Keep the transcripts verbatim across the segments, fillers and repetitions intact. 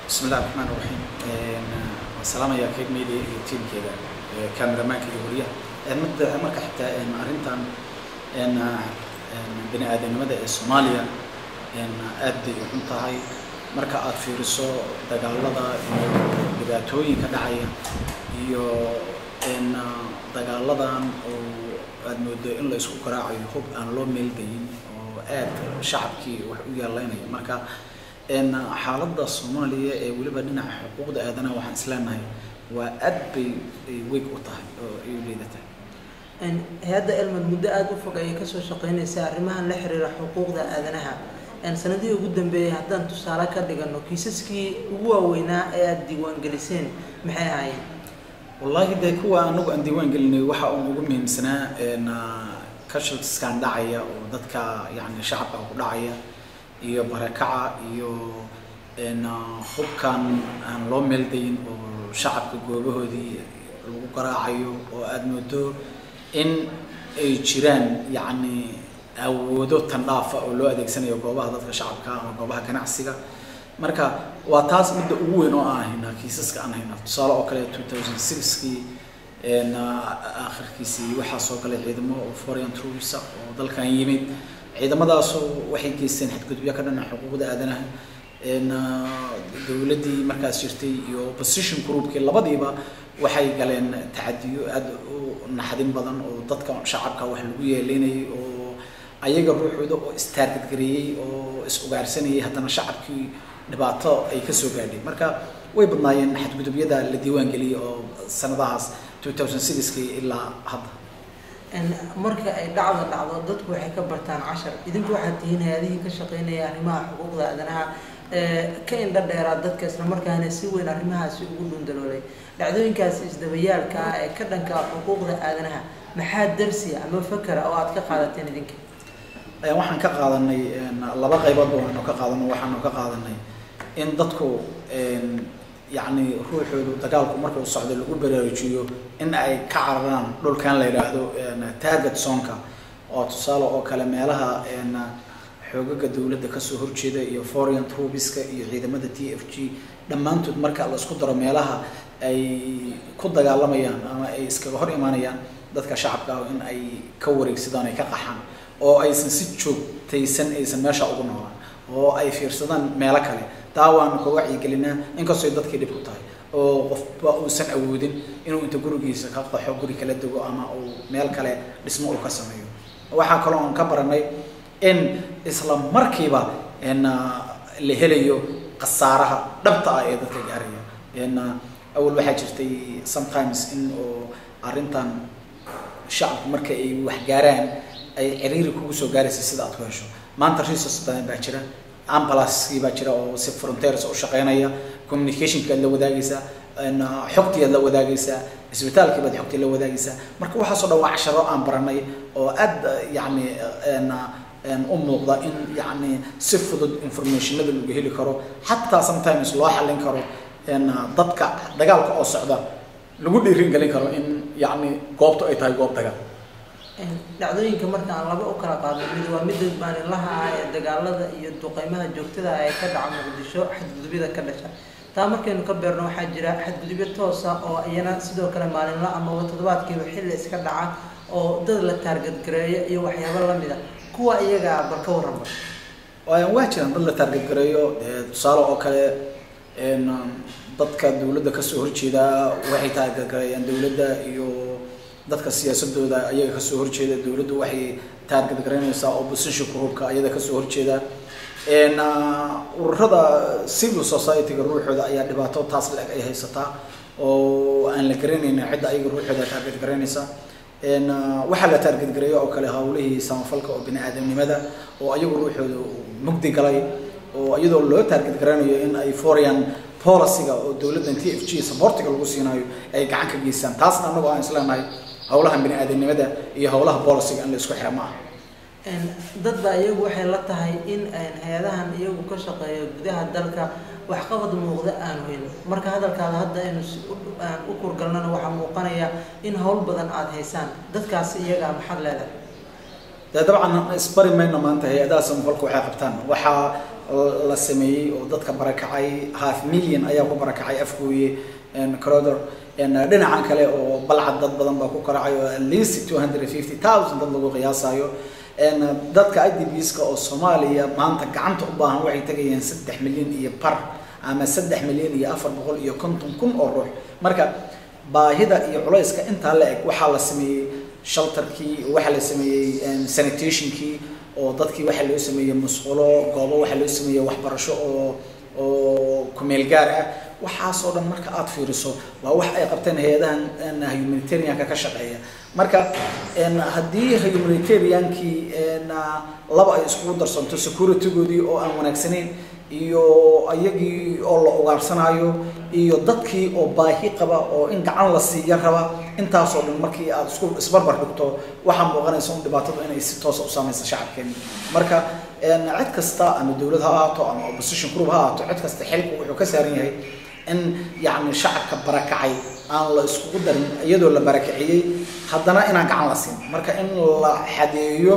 بسم الله الرحمن الرحيم. السلام يا كيدميديا تيم كذا كاميرا مان كذا وريا مد مركز حتى إن أرنتان إن بني آدم مدى الصوماليا إن أدي انتهاي مركز أفيرسو دجالدا بدأتوي كدعية يو إن دجالدا وأدمود إلا يسوق راعي حب أن لو ميلدين وأد شعب كي ويا الله ينهي مركز إن حالة الصومالية ولبا دينا حقوق آدنا وحن إسلامها وأد بويق وطهي يوليدته. إن هذا علم المدة أد وفق أي كسر شقين سعر ما هنحرر حقوق آدناها. إن سندي وجودن به هذا انتصارك لأنه كيسسكي هو وينا أد ديوان جلسين محي هاي. والله ده كوا نوع عن ديوان جلني وحق وجودهم سنة إن كشلت سكان داعية وضدك يعني شعب أو داعية. iyo barakaca iyo in hubkan aan loo meeldayn oo shacabka goobahoodii lagu qaraacayo oo aad moodo in ay jiraan yaani awoodo tandaafa oo loo adeegsanayo goobaha dadka shacabka ama goobaha ganacsiga marka waa taas mid ugu weyn oo ah in kiisaska aan hayno tusaale oo kale two thousand six kii in aakhirkiisii waxa soo galay ciidamo foreign troops oo dalkan yimid ciidamadaas waxay geysteen xadgudubyo ka dhan xuquuqda aadanaha in dawladii markaas jirtay iyo opposition groupkii labadiiba waxay galeen tacadiyo aad u naxdin badan oo dadka shacabka wax lagu yeelinay oo ayaga ruuxooda oo istaargad gareeyay oo is ugaarsanayay haddana shacabkii dhibaato ay ka soo gaadhay marka way badnaayeen xadgudubyada la diiwaan geliyay oo sanadahaas two thousand six kii ilaa hadda إن مركز دعوة دعوة ضدك وحكي برتان عشر إذا أنتوا حتيين هذه كشقين يعني ما حقوق ذاتنا كأن ده ديرات ضدك اسمه مركز هنا سوي يعني ما سوي يقولون دلولي لعدين كاس إزدبيال كا كذا كحقوق ذاتنا محد درسي أما فكر أو أتك قاعدتين ذيك waxaan ka qaadanay laba qaybood oo aan ka qaadanay waxaan ka qaadanay in dadku يعني ruuxoodu dagaalku markuu socdo lagu baraarujiyo in ay ka cararaan dhulkan la yiraahdo target zone-ka oo tusaale oo kale meelaha in xoogagga dawladda ka soo horjeeda iyo foreign troops-ka iyo ciidamada T F G dhamaantood marka la isku daro meelaha ay ku dagaalamayaan ama ay iskaga hor imaanayaan dadka shacabka in ay ka wareegsadaan ay ka qaxaan oo aysan si joogtaysan aysan meesha ugu noolaan oo ay fiirsadaan meelo kale taawaan ku wacyi gelinaa inkastoo dadkii dib ku tahay oo qofba uu san awoodin inuu inta gurigiisa ka qaxo guri kala dago ama uu meel kale dhismo uu ka sameeyo waxa kale oo aan ka baranay in isla markiiba in la helayo qasaaraha dhabta ah ee dadka gaaraya in awal waxa jirtay sometimes in oo arintan shacabku marka ay wax gaaraan ay ciriiri kugu soo gaaraysa sida aad ku hesho maanta resource badan baa jira ambulance baa jira oo si frontiers oo shaqeynaya communication ka la wadaagaysa in xogtiya la wadaagaysa isbitaalkii baad xogtiya la wadaagaysa marka waxa soo dhawac sharo aan baranay oo aad yaani in in u muuqda in yaani si fudud informationada lagu heli karo hatta sometimes loo xalin karo in dadka dagaalka oo socda lagu dhiirin galin karo in yaani goobtu ay tahay goob dagaal dhacdooyinka marka aan laba u kala qaadno mid waa mid maalinlaha ah ee dagaalada iyo duqeymaha joogtada ah ee ka dhaca Muqdisho xadgudubyada ka dhasha taa markaynu ka beerno waxaa jira xadgudubyo toos ah oo iyana sidoo kale maalinla ama toddobaadkiiba xilli iska dhaca oo dad la target gareeyo iyo waxyaabo la mid ah kuwa iyaga barka warrama waa waa jiraan dad la target gareeyo tusaale oo kale in dadka dawladda ka soo horjeeda waxay target gareeyaan dawladda iyo dadka siyaasadooda ayaga ka soo horjeeda dawladdu waxay target gareynaysaa opposition groupka ayaga ka soo horjeeda in ururada civil society-ga ruuxooda ayaa dhibaato taas laga ay haysataa oo aan la garanaynin cid ayaga ruuxooda target gareynaysa in waxa la target gareeyo oo kale hawlihii samafalka oo bini aadamnimada oo ayaga ruuxooda mugdi galay oo iyadoo loo target gareynayo in ay foreign policy-ga oo dawladda T F G supportiga lagu siinayo ay gacan ka geystaan taasna anagu aan isleenahay hawlaha bini aadamnimada iyo hawlaha policy-ga in la isku xirmo in dad ba iyagu waxay la tahay in hay'adahan iyagu ka shaqeeyo gudaha dalka wax qabad muuqda aan weyn marka hadalkaada hadda inuu aan u kurgalnana waxa muuqanaya in hawl badan aad haysaan dadkaas iyaga maxad leedahay dabcan isbari mayna maanta hay'adaha samafalka waxay qabtaan waxa la sameeyay oo dadka barakacay half million ayaa ku barakacay afkooye crowder dhinacan kale oo balcad dad badan baa ku karacay oo at least two hundred fifty thousand dad lagu qiyaasayo dadka I D P-ska oo Soomaaliya maanta gacanta u baahan waxay tagayeen saddex milyan iyo bar ama saddex milyan iyo afar boqol iyo konton kun oo ruux marka baahida iyo culayska inta la eg waxa la sameeyay shelterkii waxa la sameeyay sanitationkii oo dadkii waxa loo sameeyay musqulo goobo waxa loo sameeyay waxbarasho oo oo ku meel gaar ah waxaas oo dhan marka aad fiiriso waa wax ay qabteen hay'adahan humanitarian ka shaqeeya marka haddii humanitariankii laba ay isku darsanto security-goodii oo aan wanaagsaneyn iyo ayagii oo la ugaarsanayo iyo dadkii oo baahi qaba oo in gacan la siiyo raba intaas oo dhan markii aad isku isbarbar dhigto waxa muuqanaysa in dhibaatadu inay si toos ah u saamayso shacabkeena marka cid kasta ama dawlad ha ahaato ama opposition group ha ahaato cid kasta xilku wuxuu ka saaran yahay in yani shacabka barakacay aan la isku darin iyadoo la barakaciyay haddana inaan gacan la siin marka in la xadeeyo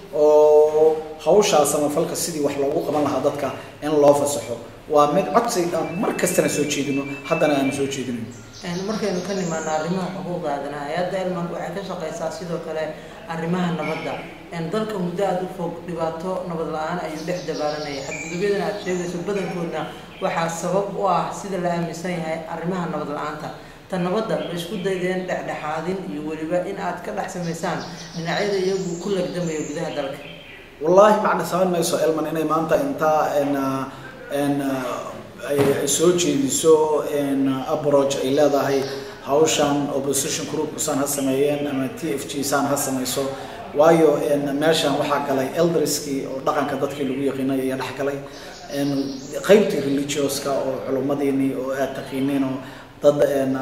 oo hawsha samafalka sidii wax loogu qaban lahaa dadka in loo fasaxo waa mid codsi mar kastana soo jeedino haddana aan soo jeedino markaynu ka nimaano arrimaha xuquuqda aadanaha hay'adda Elman waxay ka shaqeysaa sidoo kale arrimaha nabadda dalka muddo aad u fog dhibaato nabad la'aan ayuu dhex dabaalanaya xadgudubyadana aad sheegayso badankoodna waxaa sabab u ah sida la aaminsan yahay arrimaha nabad la'aanta tan nabadda ma isku daydeen dhexdhexaadin iyo weliba in aad ka dhex samaysaan dhinacyada iyagu ku lagdamaya gudaha dalka wallahi macna samayn mayso Elman inay maanta inta in ay soo jeediso in approach ay leedahay hawshan opposition group san ha sameeyeen ama T F G san ha samayso waayo in meeshan waxa galay elderski oo dhaqanka dadkii lagu yaqaanay ayaa dhex galay in qaybtii religious-ka oo culumadeeni oo aad taqiineen oo dad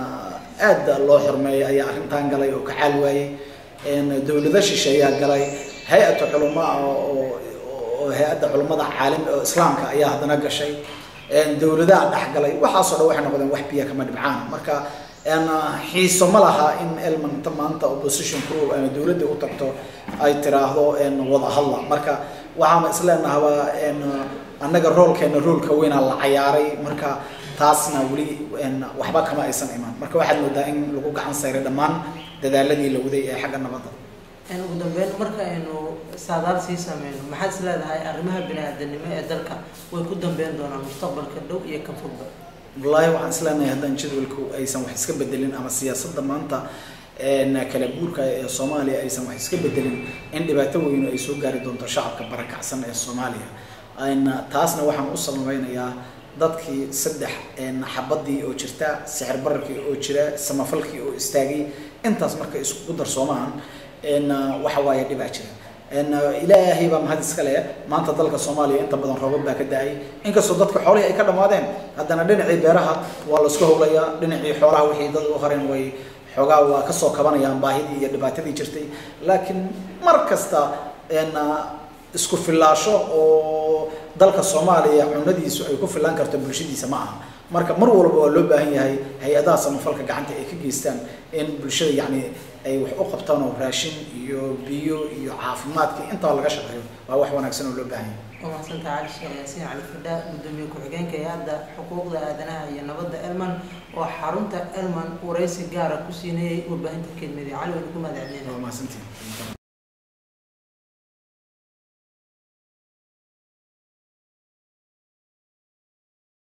aad loo xurmeeyay ayaa arrintan galay oo ka caal waayay in dawladda shisheeyaa galay hay'adda culumaa oo hay'adda culimada caalamiga oo islaamka ayaa hadana gashay dawladaha dhex galay waxaas oo dhan waxay noqdeen wax biya kama dhibcaan marka ana xiiso ma laha in Elman inta maanta opposition group ama dawladda u tagto ay tiraahdo in wada hadla marka waxaan isleenahay in annaga roolkeena roolka weyn la ciyaaray marka taasna wali waxba kama aysan iman marka waxaad moodaa in lagu gacan sayray dhammaan dadaaladii la waday ee xagga nabadda in ugu dambeyn marka aynu saadaal sii sameeyno maxaad is leedahay arrimaha bini'aadanimo ee dalka way ku dambeyn doonaan mustaqbalka dhow iyo ka fogba wallahi waxaan is leenahay haddaan jadwalku aysan wax iska bedelin ama siyaasadda maanta kala guurka ee Soomaaliya aysan wax iska bedelin in dhibaato weyn ay soo gaari doonto shacabka barakacsan ee Soomaaliya ayna taasna waxaan u samaynayaa dadkii saddex xabadii oo jirta sicir bararkii oo jira samafalkii oo istaagay intaas marka isku darsoomaan in waxa waaye dhibaa jira in ilaahay baa mahad iska leh maanta dalka Soomaaliya inta badan roobab baa ka daay inkastoo dadka xoolaha ay ka dhamaadeen haddana dhinacii beeraha waa la isku howlayaa dhinacii xoolaha wixii dad u hareen way xogaa waa ka soo kabanayaan baahidii iyo dhibaatadii jirtay laakiin mar kasta in isku filaasho oo dalka Soomaaliya cunadiisu ay ku filan karto bulshadiisa ma aha marka mar walba waa loo baahan yahay hay'adaha samafalka gacanta ay ka geystaan in bulshada yani ay wax u qabtaan oo raashin iyo biyo iyo caafimaadka inta laga shaqeeyo waa wax wanaagsan oo loo baahan yahay oo maxsan tahay Yaasiin Cali Fadda gudoomiye ku-xigeenka hay'adda xuquuqda aadanaha iyo nabadda Elman oo xarunta Elman waraysi gaar ah ku siinayay warbaahinta Keydmedia cali oo ku madacneen waa mahadsantiin